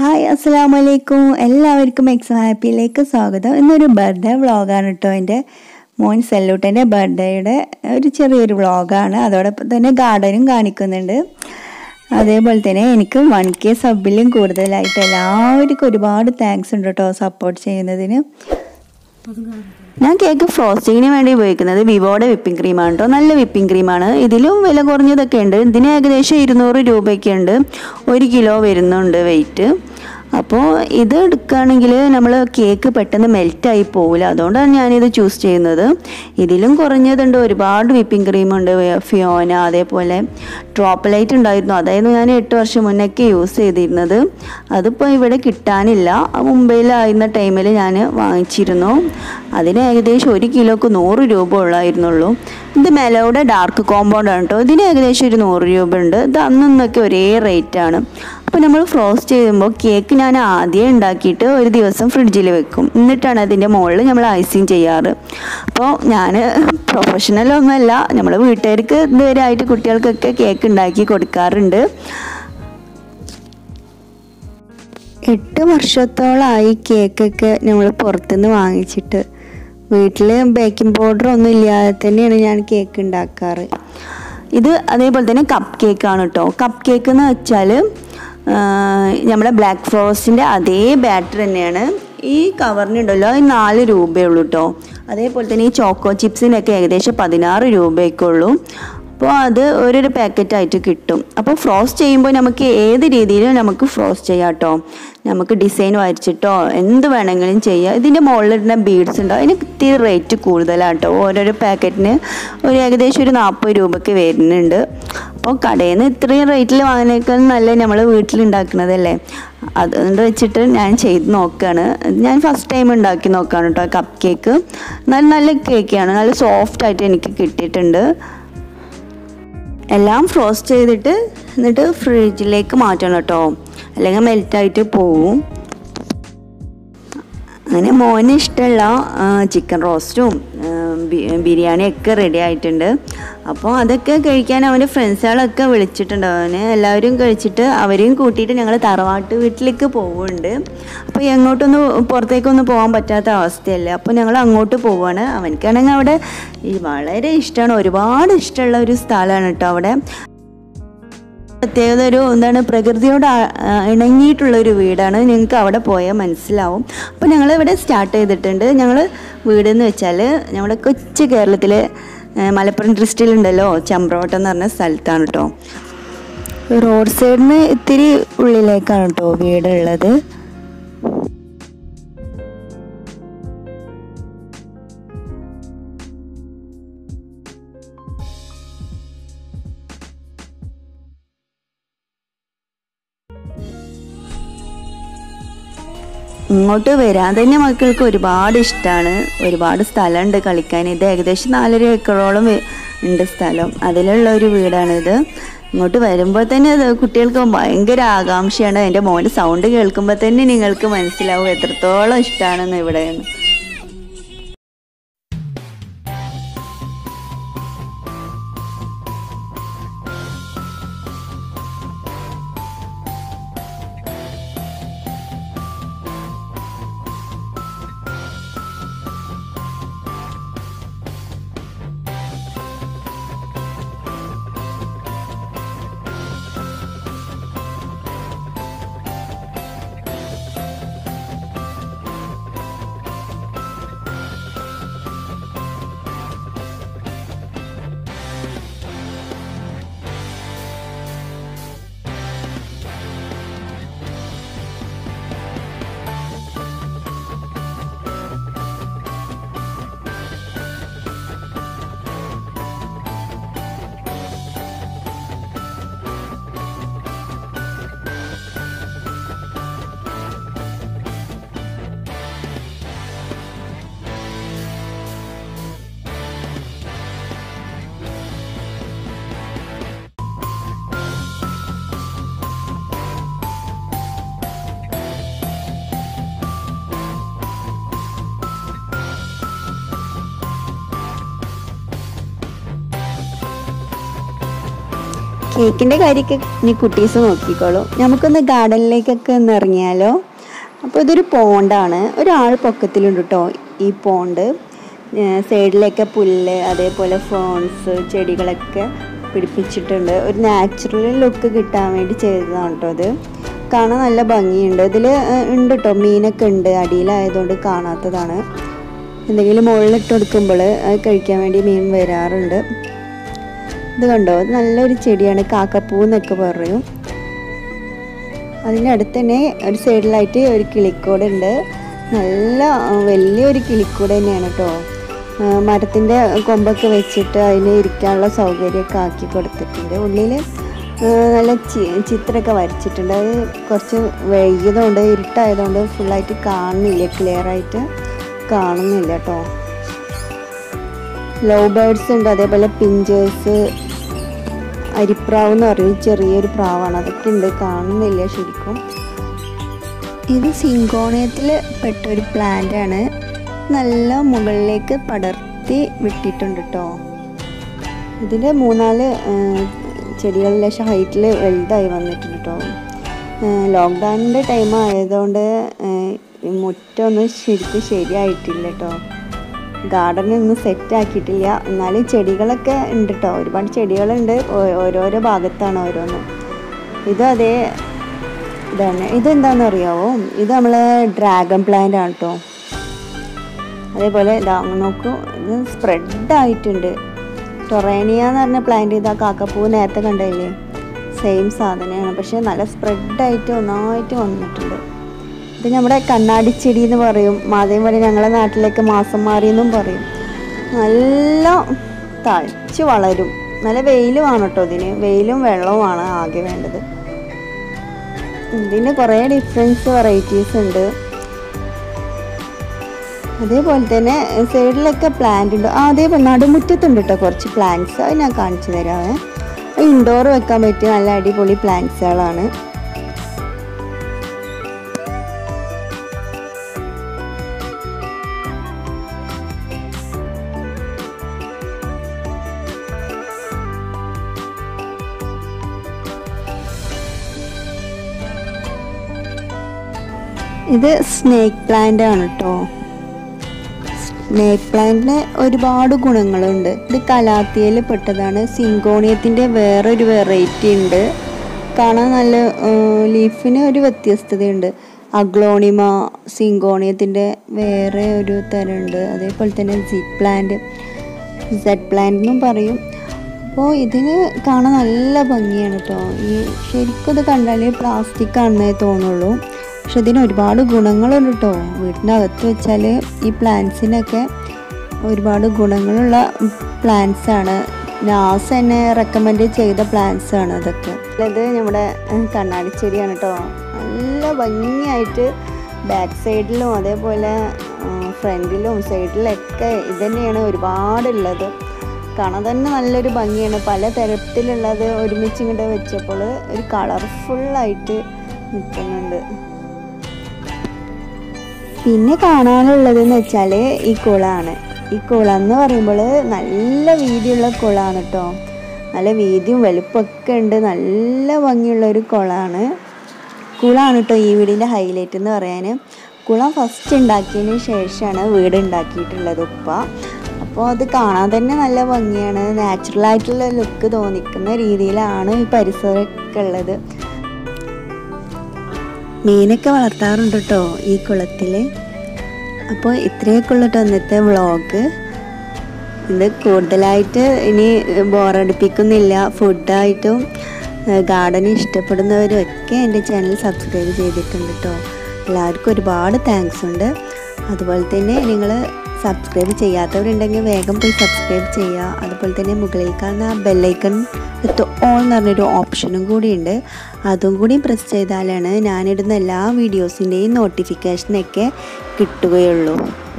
Hi അസ്സലാമു അലൈക്കും. എല്ലാവർക്കും എക്സോ ഹാപ്പിയിലേക്ക് സ്വാഗതം. ഇന്നൊരു ബർത്ത്ഡേ വ്ളോഗാണ് കേട്ടോ. എൻ്റെ മോൻ സെല്ലൂട്ടൻ്റെ ബർത്ത്ഡേയുടെ ഒരു ചെറിയൊരു വ്ളോഗാണ്. അതോടൊപ്പം തന്നെ ഗാർഡനും കാണിക്കുന്നുണ്ട്. അതേപോലെ തന്നെ എനിക്ക് 1K സബിലും കൂടുതലായിട്ട് എല്ലാവർക്കും ഒരുപാട് താങ്ക്സ് ഉണ്ട് കേട്ടോ സപ്പോർട്ട് ചെയ്യുന്നതിന്. ഞാൻ കേക്ക് ഫ്രോസ്റ്റിങ്ങിന് വേണ്ടി ഉപയോഗിക്കുന്നത് വിവോയുടെ വിപ്പിംഗ് ക്രീമാണ് കേട്ടോ. നല്ല വിപ്പിംഗ് ക്രീമാണ്. ഇതിലും വില കുറഞ്ഞതൊക്കെ ഉണ്ട്. ഇതിന് ഏകദേശം 200 രൂപയൊക്കെ ഉണ്ട്. 1 കിലോ വരുന്നുണ്ട് വെയിറ്റ്. അപ്പോൾ ഇത് എടുക്കുകയാണെങ്കിൽ നമ്മൾ കേക്ക് പെട്ടെന്ന് മെൽറ്റായി പോവില്ല. അതുകൊണ്ടാണ് ഞാനിത് ചൂസ് ചെയ്യുന്നത്. ഇതിലും കുറഞ്ഞതുണ്ട്. ഒരുപാട് വിപ്പിംഗ് ക്രീമുണ്ട്. ഫിയോന, അതേപോലെ ഡ്രോപ്പ്ലൈറ്റ് ഉണ്ടായിരുന്നു. അതായിരുന്നു ഞാൻ 8 വർഷം മുന്നൊക്കെ യൂസ് ചെയ്തിരുന്നത്. അതിപ്പോൾ ഇവിടെ കിട്ടാനില്ല. മുംബൈയിലായിരുന്ന ടൈമിൽ ഞാൻ വാങ്ങിച്ചിരുന്നു. അതിന് ഏകദേശം 1 കിലോക്ക് 100 രൂപ ഉള്ളായിരുന്നുള്ളൂ. ഇത് മെലോയുടെ ഡാർക്ക് കോമ്പൗണ്ടാണ് കേട്ടോ. ഇതിന് ഏകദേശം ഒരു 100 രൂപ ഉണ്ട്. ഇത് അന്നൊക്കെ ഒരേ റേറ്റാണ്. അപ്പോൾ നമ്മൾ ഫ്രോസ്റ്റ് ചെയ്യുമ്പോൾ കേക്ക് ഞാൻ ആദ്യം ഉണ്ടാക്കിയിട്ട് ഒരു ദിവസം ഫ്രിഡ്ജിൽ വെക്കും. എന്നിട്ടാണ് അതിൻ്റെ മുകളിൽ നമ്മൾ ഐസിങ് ചെയ്യാറ്. അപ്പോൾ ഞാൻ പ്രൊഫഷണലൊന്നുമല്ല. നമ്മൾ വീട്ടുകാർക്ക് ഇതുവരെ ആയിട്ട് കുട്ടികൾക്കൊക്കെ കേക്ക് ഉണ്ടാക്കി കൊടുക്കാറുണ്ട്. 8 വർഷത്തോളമായി കേക്കൊക്കെ നമ്മൾ പുറത്തുനിന്ന് വാങ്ങിച്ചിട്ട്. വീട്ടിൽ ബേക്കിംഗ് പൗഡർ ഒന്നും ഇല്ലാതെ തന്നെയാണ് ഞാൻ കേക്ക് ഉണ്ടാക്കാറ്. ഇത് അതേപോലെ തന്നെ കപ്പ് കേക്കാണ് കേട്ടോ. കപ്പ് കേക്ക് എന്ന് വെച്ചാൽ നമ്മുടെ ബ്ലാക്ക് ഫോറസ്റ്റിൻ്റെ അതേ ബാറ്റർ തന്നെയാണ്. ഈ കവറിനുണ്ടല്ലോ 4 രൂപയുള്ളൂ കേട്ടോ. അതേപോലെ തന്നെ ഈ ചോക്കോ ചിപ്സിനൊക്കെ ഏകദേശം 16 രൂപയൊക്കെ ഉള്ളൂ. അപ്പോൾ അത് ഓരോരോ പാക്കറ്റായിട്ട് കിട്ടും. അപ്പോൾ ഫ്രോസ്റ്റ് ചെയ്യുമ്പോൾ നമുക്ക് ഏത് രീതിയിലും നമുക്ക് ഫ്രോസ്റ്റ് ചെയ്യാം കേട്ടോ. നമുക്ക് ഡിസൈൻ വരച്ചിട്ടോ എന്ത് വേണമെങ്കിലും ചെയ്യാം. ഇതിൻ്റെ മുകളിലിടുന്ന ബീഡ്സ് ഉണ്ടോ, അതിന് ഇത്തിരി റേറ്റ് കൂടുതലാണ് കേട്ടോ. ഓരോരോ പാക്കറ്റിന് ഏകദേശം ഒരു 40 രൂപയ്ക്ക് വരുന്നുണ്ട്. അപ്പോൾ കടയിൽ നിന്ന് ഇത്രയും റേറ്റിൽ വാങ്ങുന്നതിനേക്കാൾ നല്ല നമ്മൾ വീട്ടിലുണ്ടാക്കുന്നതല്ലേ. അതുകൊണ്ട് വെച്ചിട്ട് ഞാൻ ചെയ്ത് നോക്കുകയാണ്. ഞാൻ ഫസ്റ്റ് ടൈം ഉണ്ടാക്കി നോക്കുകയാണ് കേട്ടോ കപ്പ് കേക്ക്. നല്ല കേക്കാണ്. നല്ല സോഫ്റ്റായിട്ട് എനിക്ക് കിട്ടിയിട്ടുണ്ട്. എല്ലാം ഫ്രോസ്റ്റ് ചെയ്തിട്ട് എന്നിട്ട് ഫ്രിഡ്ജിലേക്ക് മാറ്റണം കേട്ടോ, അല്ലെങ്കിൽ മെൽറ്റായിട്ട് പോവും. അങ്ങനെ മോന് ഇഷ്ടമുള്ള ചിക്കൻ റോസ്റ്റും ബിരിയാണിയൊക്കെ റെഡി ആയിട്ടുണ്ട്. അപ്പോൾ അതൊക്കെ കഴിക്കാൻ അവൻ്റെ ഫ്രണ്ട്സുകളൊക്കെ വിളിച്ചിട്ടുണ്ട്. അവന് എല്ലാവരും കഴിച്ചിട്ട് അവരെയും കൂട്ടിയിട്ട് ഞങ്ങൾ തറവാട്ട് വീട്ടിലേക്ക് പോവുന്നുണ്ട്. അപ്പോൾ എങ്ങോട്ടൊന്നും പുറത്തേക്കൊന്നും പോകാൻ പറ്റാത്ത അവസ്ഥയല്ലേ. അപ്പോൾ ഞങ്ങൾ അങ്ങോട്ട് പോവുകയാണ്. അവനക്കാണെങ്കിൽ അവിടെ വളരെ ഇഷ്ടമാണ്. ഒരുപാട് ഇഷ്ടമുള്ള ഒരു സ്ഥലമാണ് കേട്ടോ അവിടെ. പ്രത്യേകത എന്താണ്, പ്രകൃതിയോട് ഇണങ്ങിയിട്ടുള്ളൊരു വീടാണ്. നിങ്ങൾക്ക് അവിടെ പോയാൽ മനസ്സിലാവും. അപ്പോൾ ഞങ്ങൾ ഇവിടെ സ്റ്റാർട്ട് ചെയ്തിട്ടുണ്ട്. ഞങ്ങൾ വീടെന്ന് വെച്ചാൽ നമ്മുടെ കൊച്ചു കേരളത്തിലെ മലപ്പുറം ഡിസ്ട്രിക്റ്റിലുണ്ടല്ലോ ചമ്പ്രവട്ടം എന്ന് പറഞ്ഞ സ്ഥലത്താണ് കേട്ടോ. റോഡ് സൈഡിൽ നിന്ന് ഇത്തിരി ഉള്ളിലേക്കാണ് കേട്ടോ വീടുള്ളത്. ഇങ്ങോട്ട് വരാൻ തന്നെ മക്കൾക്ക് ഒരുപാട് ഇഷ്ടമാണ്. ഒരുപാട് സ്ഥലമുണ്ട് കളിക്കാൻ. ഇത് ഏകദേശം 4.5 ഏക്കറോളം ഉണ്ട് സ്ഥലം. അതിലുള്ള ഒരു വീടാണിത്. ഇങ്ങോട്ട് വരുമ്പോൾ തന്നെ കുട്ടികൾക്ക് ഭയങ്കര ആകാംക്ഷയാണ്. എൻ്റെ മോൻ്റെ സൗണ്ട് കേൾക്കുമ്പോൾ തന്നെ നിങ്ങൾക്ക് മനസ്സിലാവും എത്രത്തോളം ഇഷ്ടമാണെന്ന് ഇവിടെയാണ്. കേക്കിൻ്റെ കാര്യമൊക്കെ ഇനി കുട്ടീസ് നോക്കിക്കോളും. നമുക്കൊന്ന് ഗാർഡനിലേക്കൊക്കെ ഒന്ന് ഇറങ്ങിയാലോ. അപ്പോൾ ഇതൊരു പോണ്ടാണ്, ഒരാൾ പൊക്കത്തിലുണ്ട് കേട്ടോ ഈ പോണ്ട്. സൈഡിലൊക്കെ പുല്ല് അതേപോലെ ഫോൺസ് ചെടികളൊക്കെ പിടിപ്പിച്ചിട്ടുണ്ട്. ഒരു നാച്ചുറൽ ലുക്ക് കിട്ടാൻ വേണ്ടി ചെയ്തതാണ് കേട്ടോ. അത് കാണാൻ നല്ല ഭംഗിയുണ്ട്. ഇതിൽ ഉണ്ട് കേട്ടോ, മീനൊക്കെ ഉണ്ട്, അടിയിലായതുകൊണ്ട് കാണാത്തതാണ്. എന്തെങ്കിലും മുകളിലിട്ട് കൊടുക്കുമ്പോൾ അത് കഴിക്കാൻ വേണ്ടി മീൻ വരാറുണ്ട്. ഇത് കണ്ടോ, ഇത് നല്ലൊരു ചെടിയാണ്, കാക്കപ്പൂ എന്നൊക്കെ പറയും. അതിൻ്റെ അടുത്ത് തന്നെ ഒരു സൈഡിലായിട്ട് ഒരു കിളിക്കൂട് ഉണ്ട്. നല്ല വലിയൊരു കിളിക്കൂട് തന്നെയാണ് കേട്ടോ. മരത്തിൻ്റെ കൊമ്പൊക്കെ വെച്ചിട്ട് അതിന് ഇരിക്കാനുള്ള സൗകര്യമൊക്കെ ആക്കി കൊടുത്തിട്ടുണ്ട്. ഉള്ളിൽ നല്ല ചിത്രമൊക്കെ വരച്ചിട്ടുണ്ട്. അത് കുറച്ച് വൈകിയതുകൊണ്ട് ഇരുട്ടായതുകൊണ്ട് ഫുള്ളായിട്ട് കാണുന്നില്ല, ക്ലിയറായിട്ട് കാണുന്നില്ല കേട്ടോ. ലവ് ബേർഡ്സ് ഉണ്ട്, അതേപോലെ പിഞ്ചേഴ്സ്, അരിപ്രാവ് എന്ന് പറയും, ചെറിയൊരു പ്രാവാണ്, അതൊക്കെ ഉണ്ട്, കാണുന്നില്ല ശരിക്കും. ഇത് സിങ്കോണിയത്തിൽ പെട്ടൊരു പ്ലാന്റ് ആണ്. നല്ല മുകളിലേക്ക് പടർത്തി വിട്ടിട്ടുണ്ട് കേട്ടോ. ഇതിൻ്റെ 3-4 ചെടികൾ ലേശം ഹൈറ്റിൽ വലുതായി വന്നിട്ടുണ്ട് കേട്ടോ. ലോക്ക്ഡൗണിൻ്റെ ടൈം ആയതുകൊണ്ട് മുറ്റമൊന്നും ശരിക്കും ശരിയായിട്ടില്ല കേട്ടോ. ഗാർഡനൊന്നും സെറ്റ് ആക്കിയിട്ടില്ല. എന്നാലും ചെടികളൊക്കെ ഉണ്ട് കേട്ടോ, ഒരുപാട് ചെടികളുണ്ട്. ഓരോരോ ഭാഗത്താണ് ഓരോന്നും. ഇതും അതേ ഇതാണ്. ഇതെന്താണെന്ന് അറിയാവോ, ഇത് നമ്മളെ ഡ്രാഗൺ പ്ലാന്റ് ആണ് കേട്ടോ. അതേപോലെ ഇതാ നോക്കൂ, ഇത് സ്പ്രെഡായിട്ടുണ്ട്. ടൊറേനിയ എന്ന് പറഞ്ഞ പ്ലാന്റ്, ഇതാ കാക്കപ്പൂ നേരത്തെ കണ്ടില്ലേ, സെയിം സാധനമാണ്, പക്ഷേ നല്ല സ്പ്രെഡായിട്ട് ഒന്നായിട്ട് വന്നിട്ടുണ്ട്. ഇത് നമ്മുടെ കണ്ണാടിച്ചെടി എന്ന് പറയും, അതേപോലെ ഞങ്ങളുടെ നാട്ടിലേക്ക് മാസം മാറിയെന്നും പറയും. നല്ല തഴച്ച് വളരും. നല്ല വെയിലുമാണ് കേട്ടോ ഇതിന്, വെയിലും വെള്ളവുമാണ് ആകെ വേണ്ടത്. ഇതിന് കുറേ ഡിഫറൻസ് വെറൈറ്റീസ് ഉണ്ട്. അതേപോലെ തന്നെ സൈഡിലൊക്കെ പ്ലാന്റ് ഉണ്ട്. അതേപോലെ നടുമുറ്റത്തുണ്ട് കേട്ടോ കുറച്ച് പ്ലാന്റ്സ്, അത് ഞാൻ കാണിച്ചു തരാമേ. ഇൻഡോർ വെക്കാൻ പറ്റിയ നല്ല അടിപൊളി പ്ലാന്റ്സുകളാണ്. ഇത് സ്നേക്ക് പ്ലാന്റ് ആണ് കേട്ടോ. സ്നേക്ക് പ്ലാന്റിന് ഒരുപാട് ഗുണങ്ങളുണ്ട്. ഇത് കലാത്തിയയിൽ പെട്ടതാണ്. സിങ്കോണിയത്തിൻ്റെ വേറൊരു വെറൈറ്റി ഉണ്ട്, കാണാൻ നല്ല ലീഫിന് ഒരു വ്യത്യസ്തതയുണ്ട്. അഗ്ലോണിമ സിങ്കോണിയത്തിൻ്റെ വേറെ ഒരു തരമുണ്ട്. അതേപോലെ തന്നെ സെഡ് പ്ലാന്റ് എന്നും പറയും. അപ്പോൾ ഇതിന് കാണാൻ നല്ല ഭംഗിയാണ് കേട്ടോ. ഈ ശരിക്കും ഇത് കണ്ടാൽ പ്ലാസ്റ്റിക് ആണെന്നേ തോന്നുള്ളൂ, പക്ഷെ ഇതിന് ഒരുപാട് ഗുണങ്ങളുണ്ട് കേട്ടോ. വീട്ടിനകത്ത് വെച്ചാൽ ഈ പ്ലാന്റ്സിനൊക്കെ ഒരുപാട് ഗുണങ്ങളുള്ള പ്ലാന്റ്സാണ്. നാസ് തന്നെ റെക്കമെൻഡ് ചെയ്ത പ്ലാന്റ്സാണ് അതൊക്കെ. ഇത് നമ്മുടെ കണ്ണാടിച്ചെടിയാണ് കേട്ടോ. നല്ല ഭംഗിയായിട്ട് ബാക്ക് സൈഡിലും അതേപോലെ ഫ്രണ്ടിലും സൈഡിലൊക്കെ ഇതുതന്നെയാണ് ഒരുപാടുള്ളത്. കാണാൻ തന്നെ നല്ലൊരു ഭംഗിയാണ്. പല തരത്തിലുള്ളത് ഒരുമിച്ച് ഇങ്ങോട്ട് വെച്ചപ്പോൾ ഒരു കളർഫുള്ളായിട്ട് നിൽക്കുന്നുണ്ട്. പിന്നെ കാണാനുള്ളതെന്ന് വെച്ചാൽ ഈ കുളമാണ്. ഈ കുളം എന്ന് പറയുമ്പോൾ നല്ല വീതിയുള്ള കുളമാണ് കേട്ടോ. നല്ല വീതിയും വലുപ്പമൊക്കെ ഉണ്ട്, നല്ല ഭംഗിയുള്ളൊരു കുളമാണ് കേട്ടോ ഈ വീടിൻ്റെ ഹൈലൈറ്റ് എന്ന് പറയാൻ. കുളം ഫസ്റ്റ് ഉണ്ടാക്കിയതിന് ശേഷമാണ് വീട് ഉണ്ടാക്കിയിട്ടുള്ളത് ഉപ്പ. അപ്പോൾ അത് കാണാൻ തന്നെ നല്ല ഭംഗിയാണ്. നാച്ചുറലായിട്ടുള്ള ലുക്ക് തോന്നിക്കുന്ന രീതിയിലാണ് ഈ പരിസരമൊക്കെ ഉള്ളത്. മീനൊക്കെ വളർത്താറുണ്ട് കേട്ടോ ഈ കുളത്തിൽ. അപ്പോൾ ഇത്രയൊക്കെ ഉള്ളൂ കേട്ടോ ഇന്നത്തെ വ്ളോഗ്. ഇത് കൂടുതലായിട്ട് ഇനി ബോറടിപ്പിക്കുന്നില്ല. ഫുഡായിട്ടും ഗാർഡൻ ഇഷ്ടപ്പെടുന്നവരും ഒക്കെ എൻ്റെ ചാനൽ സബ്സ്ക്രൈബ് ചെയ്തിട്ടുണ്ട് കേട്ടോ. എല്ലാവർക്കും ഒരുപാട് താങ്ക്സ് ഉണ്ട്. അതുപോലെ തന്നെ നിങ്ങൾ സബ്സ്ക്രൈബ് ചെയ്യാത്തവരുണ്ടെങ്കിൽ വേഗം പോയി സബ്സ്ക്രൈബ് ചെയ്യുക. അതുപോലെ തന്നെ മുകളിൽ കാണുന്ന ബെല്ലൈക്കൺ വിത്ത് ഓൾ എന്ന് പറഞ്ഞൊരു ഓപ്ഷനും കൂടിയുണ്ട്. അതും കൂടി പ്രസ് ചെയ്താലാണ് ഞാനിടുന്ന എല്ലാ വീഡിയോസിൻ്റെയും നോട്ടിഫിക്കേഷനൊക്കെ കിട്ടുകയുള്ളൂ.